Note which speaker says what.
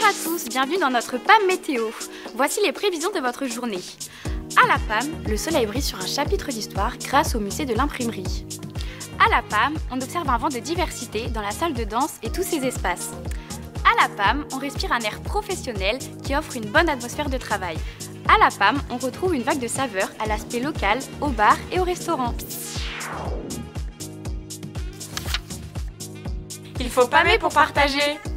Speaker 1: à tous, bienvenue dans notre PAM météo. Voici les prévisions de votre journée. À la PAM, le soleil brille sur un chapitre d'histoire grâce au musée de l'imprimerie. À la PAM, on observe un vent de diversité dans la salle de danse et tous ses espaces. À la PAM, on respire un air professionnel qui offre une bonne atmosphère de travail. À la PAM, on retrouve une vague de saveurs à l'aspect local, au bar et au restaurant.
Speaker 2: Il faut PAMer pour partager.